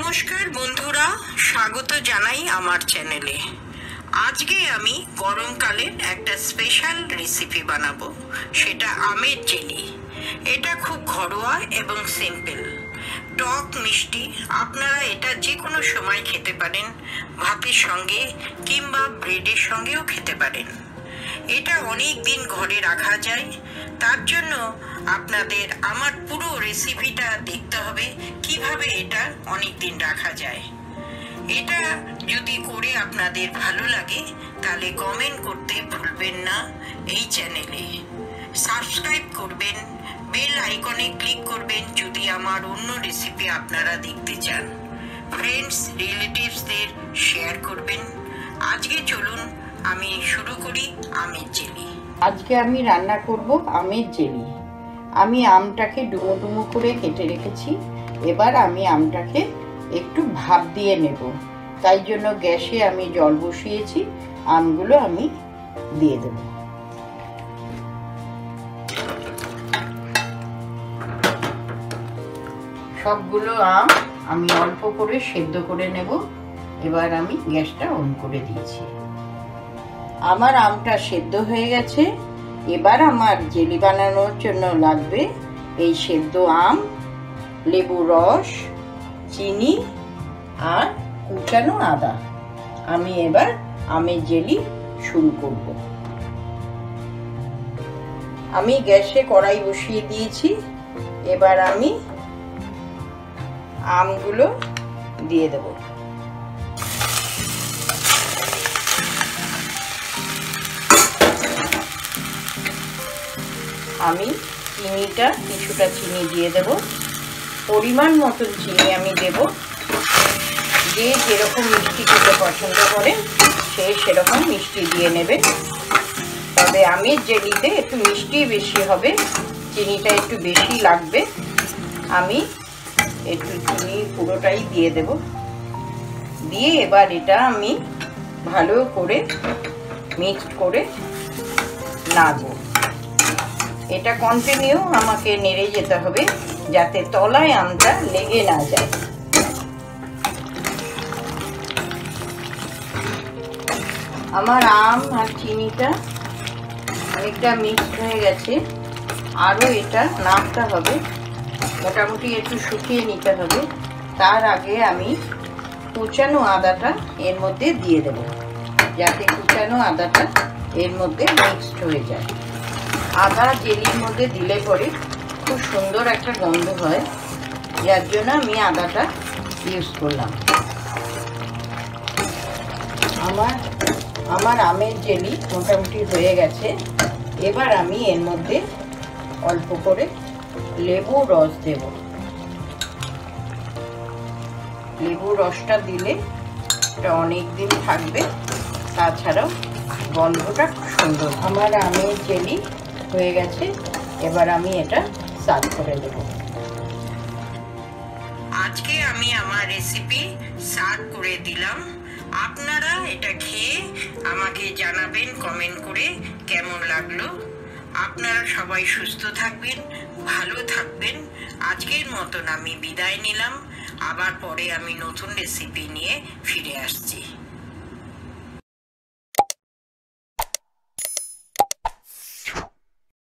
নমস্কার বন্ধুরা, স্বাগত জানাই আমার চ্যানেলে। আজকে আমি গরমকালের একটা স্পেশাল রেসিপি বানাবো, সেটা আমের জেলি। এটা খুব ঘরোয়া এবং সিম্পল, টক মিষ্টি। আপনারা এটা যে কোনো সময় খেতে পারেন, ভাতের সঙ্গে কিংবা ব্রেডের সঙ্গেও খেতে পারেন। এটা অনেক দিন ঘরে রাখা যায়, তার জন্য আপনাদের আমার পুরো রেসিপিটা দেখতে হবে কিভাবে এটা অনেক দিন রাখা যায়। এটা যদি করে আপনাদের ভালো লাগে তাহলে কমেন্ট করতে ভুলবেন না। এই চ্যানেলে সাবস্ক্রাইব করবেন, বেল আইকনে ক্লিক করবেন যদি আমার অন্য রেসিপি আপনারা দেখতে চান। ফ্রেন্ডস রিলেটিভসদের শেয়ার করবেন। আজকে চলুন আমি শুরু করি আমের জেলি। আজকে আমি রান্না করব আমের জেলি। আমি আমটাকে ডুমো ডুমো করে কেটে রেখেছি। এবার আমি আমটাকে একটু ভাপ দিয়ে নেব, তাই জন্য গ্যাসে আমি জল বসিয়েছি। আমগুলো আমি দিয়ে দেব। সবগুলো আম আমি অল্প করে সেদ্ধ করে নেব। এবার আমি গ্যাসটা অন করে দিয়েছি। আমার আমটা সেদ্ধ হয়ে গেছে। এবার আমার জেলি বানানোর জন্য লাগবে এই সেদ্ধ আম, লেবু রস, চিনি আর কুচানো আদা। আমি এবার আমের জেলি শুরু করব। আমি গ্যাসে কড়াই বসিয়ে দিয়েছি। এবার আমি আমগুলো দিয়ে দেব। আমি চিনিটা কিছুটা চিনি দিয়ে দেব, পরিমাণ মতন চিনি আমি দেব। যে যেরকম মিষ্টি খেতে পছন্দ করেন সে সেরকম মিষ্টি দিয়ে নেবেন। তবে আমের জেলিতে একটু মিষ্টি বেশি হবে, চিনিটা একটু বেশি লাগবে। আমি একটু চিনি পুরোটাই দিয়ে দেব। দিয়ে এবার এটা আমি ভালো করে মিক্সড করে নাড়ব। এটা কন্টিনিউ আমাকে নেড়ে যেতে হবে যাতে তলায় আমটা লেগে না যায়। আমার আম আর চিনিটা অনেকটা মিক্সড হয়ে গেছে। আরও এটা নাড়তে হবে, মোটামুটি একটু শুকিয়ে নিতে হবে। তার আগে আমি কুচানো আদাটা এর মধ্যে দিয়ে দেব, যাতে কুচানো আদাটা এর মধ্যে মিক্সড হয়ে যায়। আদা জেলির মধ্যে দিলে পরে খুব সুন্দর একটা গন্ধ হয়, যার জন্য আমি আদাটা ইউজ করলাম। আমার আমের জেলি মোটামুটি হয়ে গেছে। এবার আমি এর মধ্যে অল্প করে লেবু রস দেব। লেবু রসটা দিলে এটা অনেক দিন থাকবে, তাছাড়াও গন্ধটা খুব সুন্দর। আমার আমের জেলি হয়ে গেছে। এবার আমি এটা সার্ভ করে দেব। আজকে আমি আমার রেসিপি সার্ভ করে দিলাম। আপনারা এটা খেয়ে আমাকে জানাবেন কমেন্ট করে কেমন লাগলো। আপনারা সবাই সুস্থ থাকবেন, ভালো থাকবেন। আজকের মতন আমি বিদায় নিলাম। আবার পরে আমি নতুন রেসিপি নিয়ে ফিরে আসছি।